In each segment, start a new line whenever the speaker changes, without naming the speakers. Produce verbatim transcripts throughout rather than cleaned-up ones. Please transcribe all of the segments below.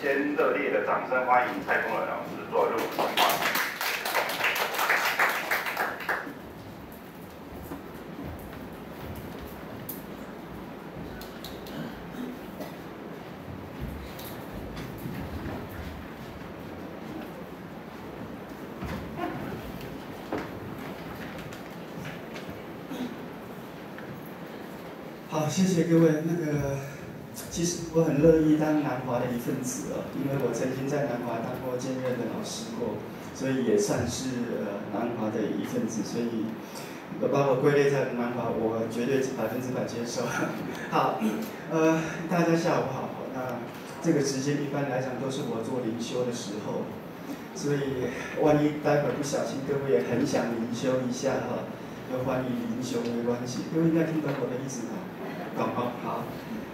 先热烈的掌声欢迎蔡宗仁老师做入场发言。
好，谢谢各位。那个，其实我很乐意当南华的一份子哦，因为我曾经在南华当过兼任的老师过，所以也算是呃南华的一份子。所以，我把我归类在南华，我绝对百分之百接受。好，呃，大家下午好。那这个时间一般来讲都是我做灵修的时候，所以万一待会儿不小心各位也很想灵修一下哈，就欢迎灵修没关系。各位应该听懂我的意思吧？懂哦，好，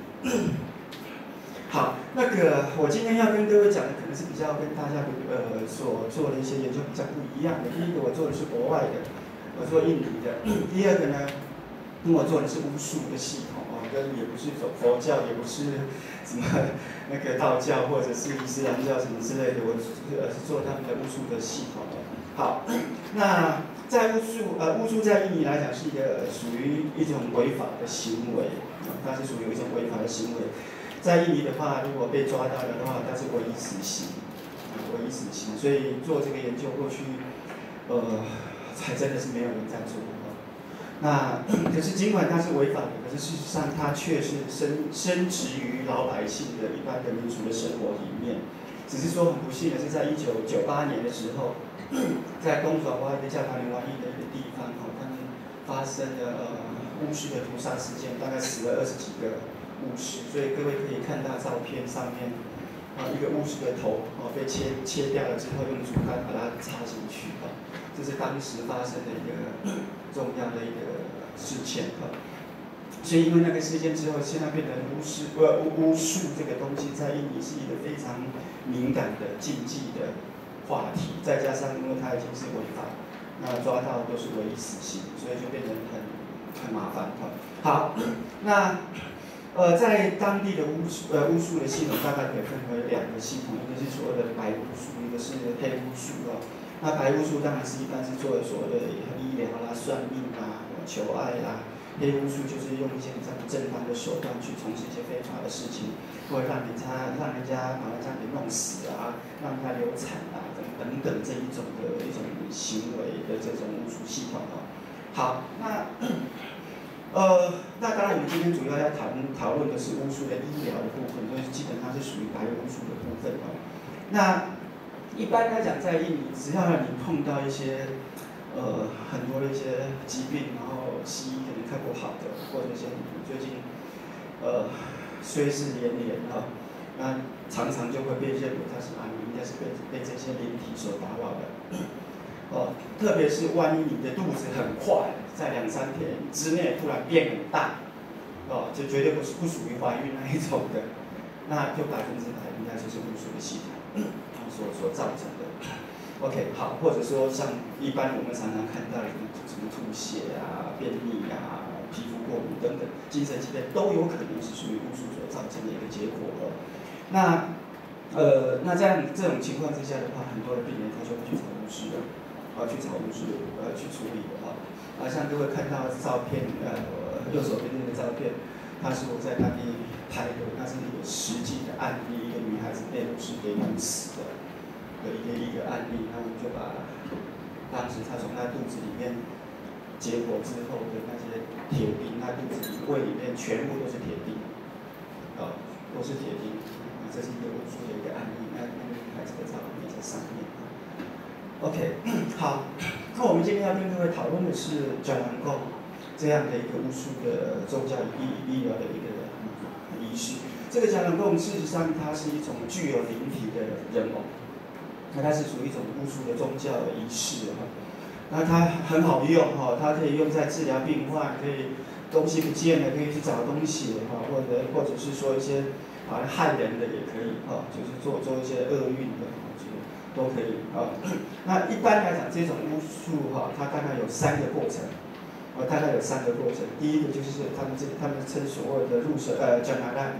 好，那个我今天要跟各位讲的可能是比较跟大家呃所做的一些研究比较不一样的。第一个我做的是国外的，我做印尼的；第二个呢，我做的是巫术的系统哦，跟也不是走佛教，也不是什么那个道教或者是伊斯兰教什么之类的，我呃是做他们的巫术的系统的。好，那。在巫术，呃，巫术在印尼来讲是一个属于一种违法的行为，啊，它是属于一种违法的行为。在印尼的话，如果被抓到的话，它是唯一死刑，啊，唯一死刑。所以做这个研究过去，呃，还真的是没有人在做。那可是尽管它是违法的，可是事实上它却是深深植于老百姓的一般的民俗的生活里面。只是说很不幸的是，在一九九八年的时候。在东爪哇一个叫塔林哇伊的一个地方，哦，他们发生了呃巫师的屠杀事件，大概死了二十几个巫师，所以各位可以看到照片上面，啊，一个巫师的头哦被切切掉了之后，用竹竿把它插进去，啊，这是当时发生的一个重要的一个事件，啊。所以因为那个事件之后，现在变成巫师呃巫术这个东西在印尼是一个非常敏感的禁忌的话题，再加上因为它已经是违法，那抓到都是唯一死刑，所以就变成很很麻烦。好，那呃在当地的巫术呃巫术的系统大概可以分为两个系统，一个是所谓的白巫术，一个是黑巫术哦。那白巫术当然是一般是做所谓的医疗啦、算命啦、求爱啦。黑巫术就是用一些比较不正当的手段去从事一些非法的事情，或者让人家让人家把人家给弄死啊，让人家流产啊等等这一种的一种行为的这种巫术系统哦。好，那呃，那当然我们今天主要要讨论讨论的是巫术的医疗的部分，所以基本上是属于白巫术的部分哦。那一般来讲，在印尼，只要你碰到一些呃很多的一些疾病，然后西医可能看不好的，或者是最近呃衰事连连啊，那常常就会被认为它是啊，你应该是被被这些灵体所打扰的。哦，特别是万一你的肚子很快，在两三天之内突然变很大，哦，就绝对不是不属于怀孕那一种的，那就百分之百应该就是巫术的系统所所造成的。OK， 好，或者说像一般我们常常看到的什么吐血啊、便秘啊、皮肤过敏等等精神疾病，都有可能是属于巫术所造成的一个结果哦。那呃，那在这种情况之下的话，很多的病人他就会去找巫师了，啊，去找巫师呃去处理的哈。啊，像各位看到的照片，呃，右手边这个照片，它是我在当地拍的，那是一个实际的案例，一个女孩子被巫师给弄死的。的一个一个案例，那我们就把当时他从他肚子里面结果之后的那些铁钉，他肚子里胃里面全部都是铁钉，啊、哦，都是铁钉。啊，这是一个巫术的一个案例，那那个女孩子的照片在上面。OK， 好，那我们今天要跟各位讨论的是转轮供这样的一个巫术的宗教医医疗的一个仪式。这个转轮供事实上它是一种具有灵体的人偶。那它是属于一种巫术的宗教的仪式哈，那它很好用哈，它可以用在治疗病患，可以东西不见了可以去找东西哈，或者或者是说一些啊害人的也可以哈，就是做做一些厄运的，都可以啊。那一般来讲，这种巫术哈，它大概有三个过程，啊，大概有三个过程。第一个就是他们这他们称所谓的入手呃加拿大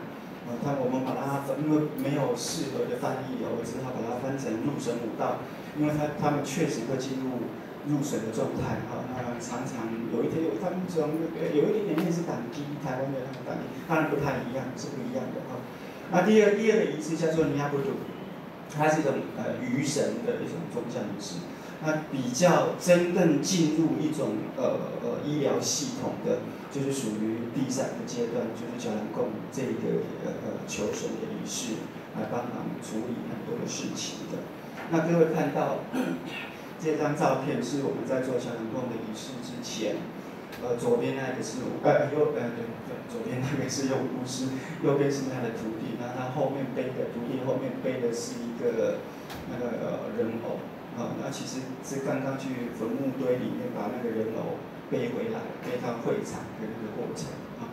呃，他我们把它翻，因为没有适合的翻译哦，我只好把它翻成入神舞蹈，因为他他们确实会进入入神的状态哈、哦。那常常有一天有他们从有一点点类似党基，台湾的那个党基，当然不太一样，是不一样的哈、哦。那第二第二个仪式叫做尼亚布鲁，它是一种呃鱼神的一种宗教仪式。那比较真正进入一种呃呃医疗系统的，就是属于第三个阶段，就是胶囊供这个呃呃求神的仪式，来帮忙处理很多的事情的。那各位看到这张照片是我们在做胶囊供的仪式之前，呃左边那个是呃右呃对对，左边那个是用巫师，右边是他的徒弟，那他后面背的徒弟后面背的是一个那个呃人偶。啊、哦，那其实是刚刚去坟墓堆里面把那个人偶背回来，背到会场的一个过程啊。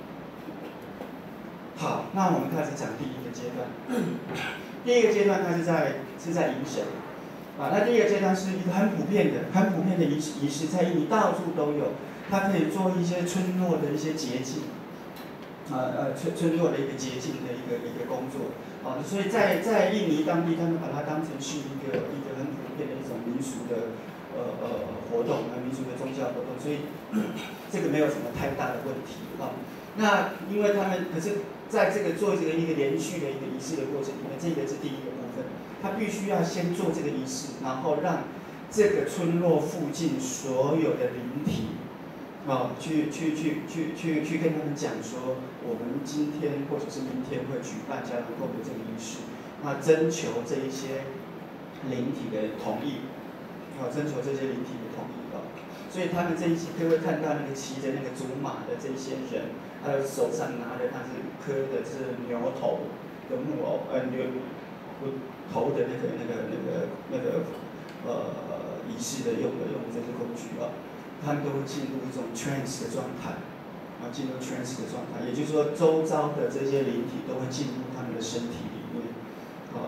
好，那我们开始讲第一个阶段。第一个阶段它是在是在迎神，啊，那第一个阶段是一个很普遍的、很普遍的仪式，仪式在印尼到处都有，它可以做一些村落的一些捷径，啊呃村村落的一个捷径的一个一个工作。啊，所以在在印尼当地，他们把它当成是一个一个很普遍的一种民俗的呃呃活动，呃民俗的宗教活动，所以这个没有什么太大的问题啊。那因为他们可是在这个做这个一个连续的一个仪式的过程里面，这个是第一个部分，他必须要先做这个仪式，然后让这个村落附近所有的灵体。啊、哦，去去去去去去跟他们讲说，我们今天或者是明天会举办胶囊供的这个仪式，那征求这一些灵体的同意，啊、哦，征求这些灵体的同意啊、哦。所以他们这一期各位看到那个骑着那个竹马的这些人，他的手上拿的他是刻的是牛头的木偶，呃牛头的那个那个那个那个呃仪式的用的用的这些工具啊。他们都会进入一种 trance 的状态，啊，进入 trance 的状态，也就是说，周遭的这些灵体都会进入他们的身体里面，啊，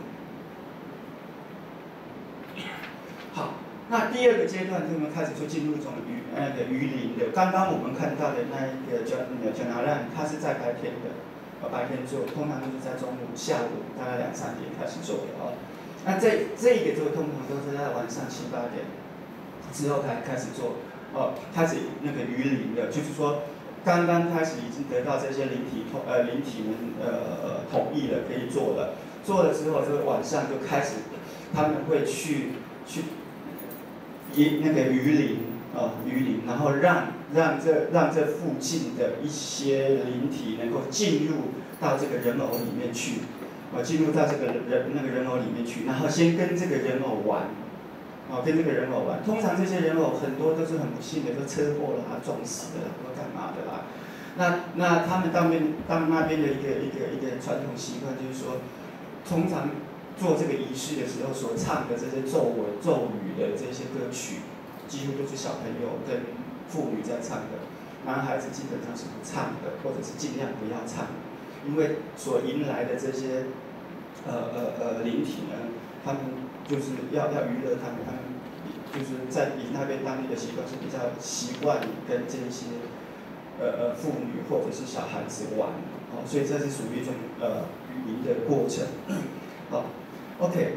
好，那第二个阶段，他们开始就进入一种鱼那个鱼鳞的。刚刚我们看到的那一个叫叫拿烂，它是在白天的，呃，白天做，通常都是在中午、下午大概两三点开始做的啊。那这这个就通常都是在晚上七八点。之后才开始做，哦，开始那个鱼鳞的，就是说，刚刚开始已经得到这些灵体同呃灵体们呃同意了，可以做了。做了之后，这个晚上就开始，他们会去去一那个鱼鳞啊、呃、鱼鳞，然后让让这让这附近的一些灵体能够进入到这个人偶里面去，啊、呃，进入到这个人那个人偶里面去，然后先跟这个人偶玩。哦，跟这个人偶玩，通常这些人偶很多都是很不幸的，都车祸啦、撞死的啦，或干嘛的啦。那那他们当边当那边的一个一个一个传统习惯就是说，通常做这个仪式的时候所唱的这些咒文、咒语的这些歌曲，几乎都是小朋友跟妇女在唱的，男孩子基本上是不唱的，或者是尽量不要唱，因为所迎来的这些呃呃呃灵体呢，他们。就是要要娱乐他们，他们就是在以那边当地的习惯是比较习惯跟这些呃呃妇女或者是小孩子玩，哦，所以这是属于一种呃语言的过程，好 ，OK。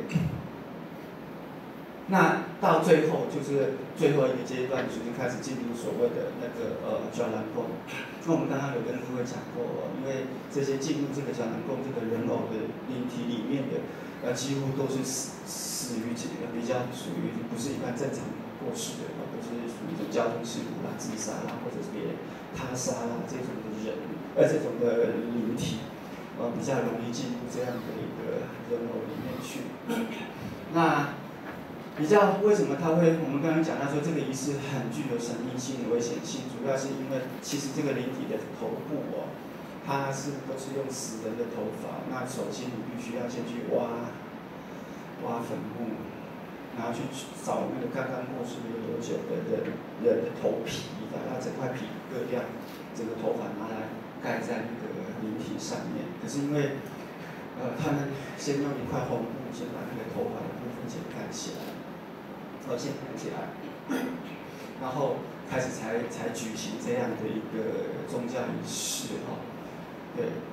那到最后就是最后一个阶段，就是开始进入所谓的那个呃胶囊供。那我们刚刚有跟各位讲过，因为这些进入这个胶囊供这个人偶的灵体里面的，呃，几乎都是死死于这个比较属于不是一般正常过世的，或者是属于一种交通事故啦、自杀啦，或者是别人他杀啦这种的人，呃，这种的灵体，呃，比较容易进入这样的一个人偶里面去。那比较为什么他会？我们刚刚讲到说这个仪式很具有神秘性、危险性，主要是因为其实这个灵体的头部哦，它是都是用死人的头发。那首先你必须要先去挖挖坟墓，然后去找那个刚刚过世没多久的人人的头皮，把它整块皮割掉，整个头发拿来盖在那个灵体上面。可是因为呃，他们先用一块红布先把那个头发的部分先盖起来。头先抬起来，然后开始才才举行这样的一个宗教仪式哈、哦，对，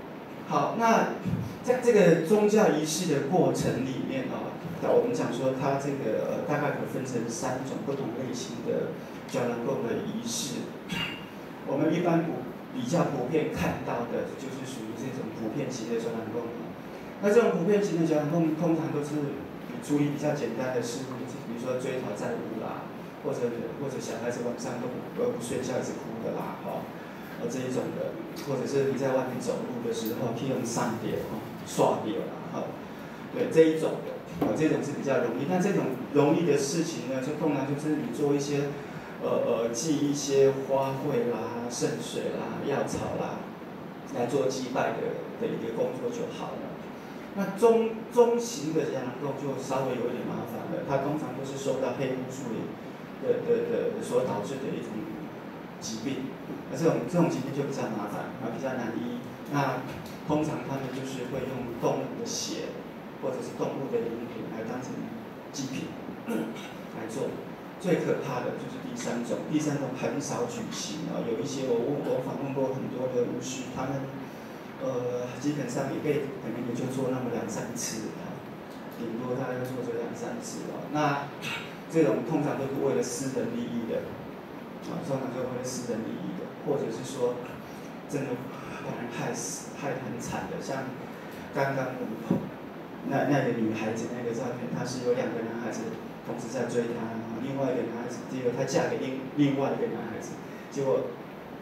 好，那在这个宗教仪式的过程里面啊，我们讲说它这个、呃、大概可分成三种不同类型的交兰供的仪式。我们一般普比较普遍看到的就是属于这种普遍型的交兰供。那这种普遍型的交兰供通常都是处理比较简单的事物，比如说追讨债务啦，或者或者小孩子晚上都不不睡觉一直哭的啦，哈、哦，这一种的，或者是你在外面走路的时候，去用上吊哈刷掉啦，哈、哦，对这一种的，哦，这种是比较容易。那这种容易的事情呢，就通常就是你做一些呃呃祭一些花卉啦、圣水啦、药草啦，来做祭拜的的一个工作就好了。那中中型的交兰供就稍微有一点麻烦了，它通常都是受到黑巫术的的的所导致的一种疾病，那这种这种疾病就比较麻烦，啊比较难医。那通常他们就是会用动物的血或者是动物的灵魂来当成祭品来做。最可怕的就是第三种，第三种很少举行啊，有一些我问我访问过很多的巫师，他们。呃，基本上一辈子可能也就做那么两三次啊，顶多大概就做这两三次啊。那这种通常都是为了私人利益的，啊，通常就为了私人利益的，或者是说真的把人害死、害得很惨的，像刚刚那那个女孩子那个照片，她是有两个男孩子同时在追她，另外一个男孩子，结果她嫁给另另外一个男孩子，结果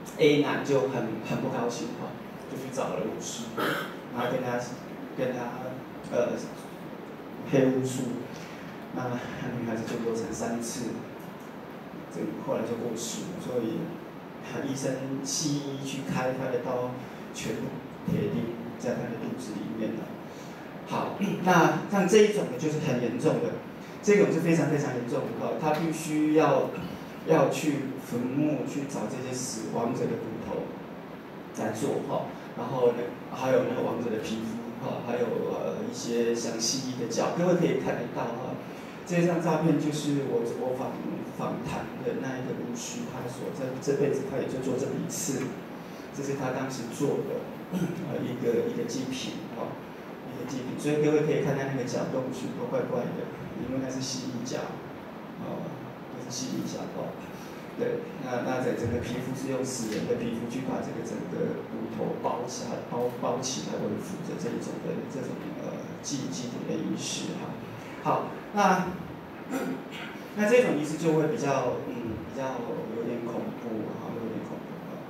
A 男就很很不高兴哈。就去找了巫师，然后跟他跟他呃黑巫术，那女孩子就流产三次，这后来就过世了。所以医生西医去开他的刀，全部铁钉在他的肚子里面了。好，那像这一种的就是很严重的，这种是非常非常严重的哈，他必须要要去坟墓去找这些死亡者的骨头来做哈。然后呢，还有那个亡者的皮肤哈，还有呃一些像蜥蜴的脚，各位可以看得到哈。这张照片就是我我访访谈的那一个巫师，他说这这辈子他也就做这么一次，这是他当时做的呃一个一个祭品哈，一个祭品。所以各位可以看到那个脚动是都怪怪的，因为那是蜥蜴脚，哦，那是蜥蜴脚哦。对，那那在整个皮肤是用死人的皮肤去把这个整个骨头包起来、包包起来为辅的这一种的这种呃祭祭典的仪式哈。好，那那这种仪式就会比较嗯比较有点恐怖哈，有点恐怖哈。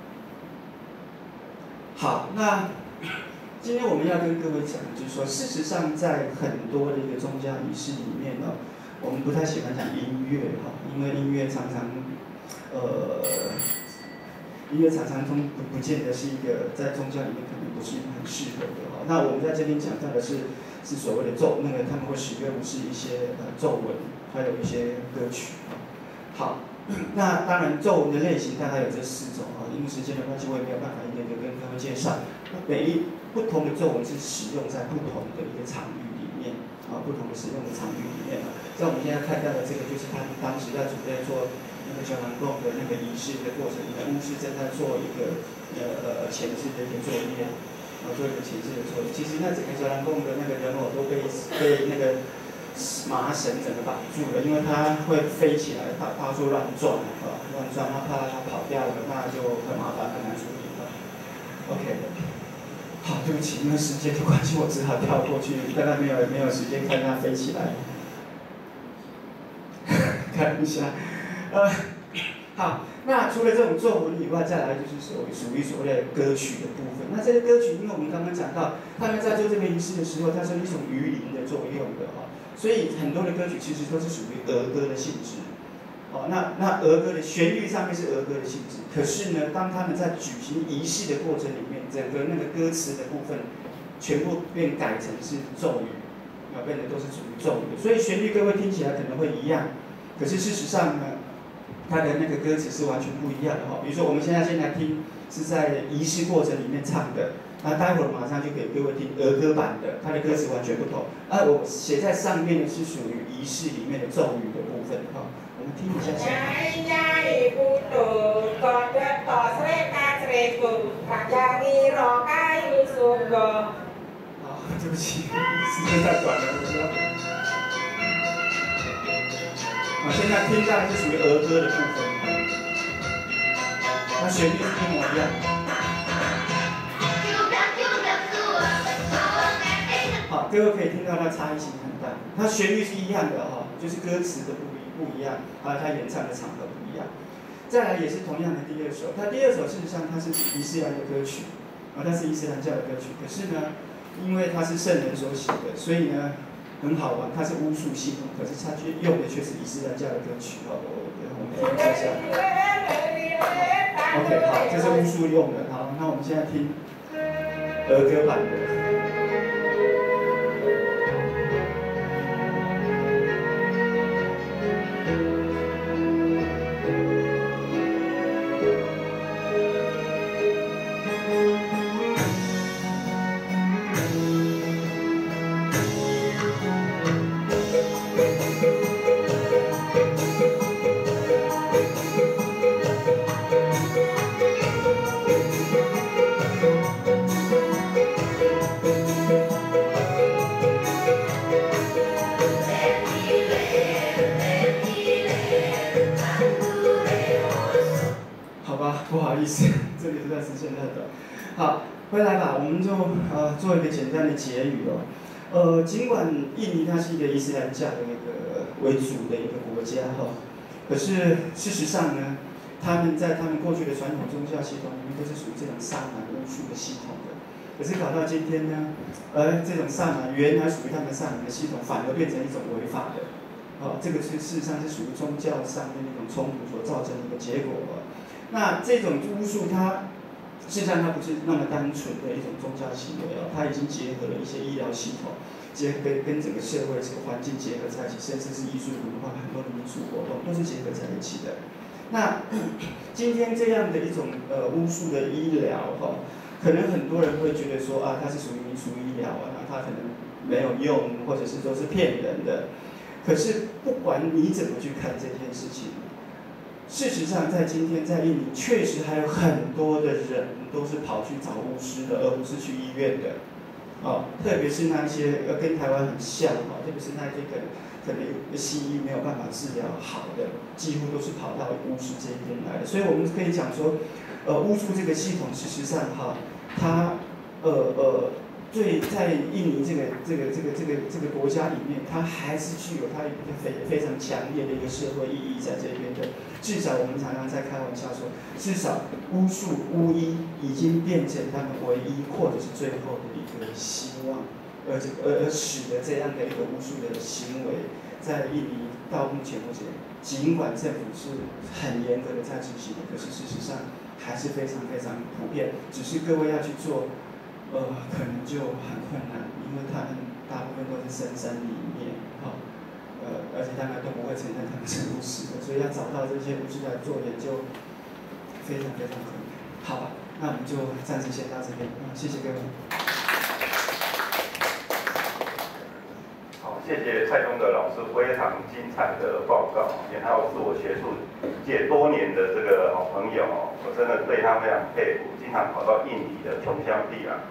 好，那今天我们要跟各位讲，就是说，事实上在很多的一个宗教仪式里面呢，我们不太喜欢讲音乐哈，因为音乐常常。呃，音乐常常中不不见得是一个在宗教里面可能不是很适合的哈。那我们在这边讲到的是是所谓的咒，那个他们会使用是一些呃咒文，还有一些歌曲啊。好，那当然咒文的类型大概有这四种啊，因为时间的关系，我也没有办法一点点跟各位介绍。每一不同的咒文是使用在不同的一个场域里面啊，不同的使用的场域里面啊。像我们现在看到的这个，就是他们当时在准备做。那个交兰供的那个仪式的过程里面，巫师正在做一个呃呃前置的一个作业，然后做一个前置的作业。其实那整个交兰供的那个人偶都被被那个麻绳整个绑住了，因为它会飞起来，到到处乱转啊，乱转，那怕它跑掉了，那就很麻烦，很难处理了。OK， 好，对不起，因为时间的关系，我只好跳过去，大概没有没有时间看它飞起来。看一下。呃，好，那除了这种咒文以外，再来就是所谓属于所谓的歌曲的部分。那这些歌曲，因为我们刚刚讲到，他们在做这个仪式的时候，它是一种鱼鳞的作用的哈，所以很多的歌曲其实都是属于儿歌的性质。哦，那那儿歌的旋律上面是儿歌的性质，可是呢，当他们在举行仪式的过程里面，整个那个歌词的部分全部变改成是咒语，啊，变得都是属于咒语，所以旋律各位听起来可能会一样，可是事实上呢，它的那个歌词是完全不一样的哈。比如说，我们现在先来听是在仪式过程里面唱的，那待会儿马上就给各位听儿歌版的，它的歌词完全不同。啊，我写在上面的是属于仪式里面的咒语的部分哈。我们听一下下。
歌。
好，对不起，时间太短了，我知道。啊，现在听到是属于儿歌的部分，那旋律是一模一样。好，各位可以听到它差异性很大，它旋律是一样的哈，就是歌词的不一不一样，还有它演唱的场合不一样。再来也是同样的第二首，它第二首事实上它是伊斯兰的歌曲，啊，它是伊斯兰教的歌曲，可是呢，因为它是圣人所写的，所以呢很好玩，它是巫术系统，可是它却用的却是伊斯兰教的歌曲，好，我我们听一下。OK， 好，这是巫术用的，好，那我们现在听儿歌版的。不好意思，这里实在时间太短。好，回来吧，我们就呃做一个简单的结语哦。呃，尽管印尼它是一个伊斯兰教的那个为主的一个国家哈，可是事实上呢，他们在他们过去的传统宗教系统里面都是属于这种萨满巫术的系统的。可是搞到今天呢，而这种萨满原来属于他们萨满的系统，反而变成一种违法的。哦，这个是事实上是属于宗教上的那种冲突所造成的一个结果。那这种巫术它，事实上它不是那么单纯的一种宗教行为哦，它已经结合了一些医疗系统，结合跟跟整个社会这个环境结合在一起，甚至是艺术文化很多的民俗活动都是结合在一起的。那今天这样的一种呃巫术的医疗哈、哦，可能很多人会觉得说啊，它是属于民俗医疗啊，它可能没有用，或者是说是骗人的。可是不管你怎么去看这件事情。事实上，在今天在印尼，确实还有很多的人都是跑去找巫师的，而不是去医院的。哦，特别是那些呃跟台湾很像哦，特别是那些可能可能西医没有办法治疗好的，几乎都是跑到巫师这一边来的。所以我们可以讲说，呃，巫术这个系统，事实上哈，它呃呃。对，在印尼这个这个这个这个这个国家里面，它还是具有它一个非非常强烈的一个社会意义在这边的。至少我们常常在开玩笑说，至少巫术巫医已经变成他们唯一或者是最后的一个希望，而这而而使得这样的一个巫术的行为，在印尼到目前为止，尽管政府是很严格的在执行的，可是事实上还是非常非常普遍。只是各位要去做。呃，可能就很困难，因为他们大部分都是深山里面，哈、哦，呃，而且他们都不会承认他们是巫师的，所以要找到这些巫师来做研究，非常非常困难。好吧，那我们就暂时先到这边，嗯，谢谢各位。
好，谢谢蔡东德老师非常精彩的报告，也还有是我学术界多年的这个好朋友，我真的对他非常佩服，经常跑到印尼的穷乡僻壤。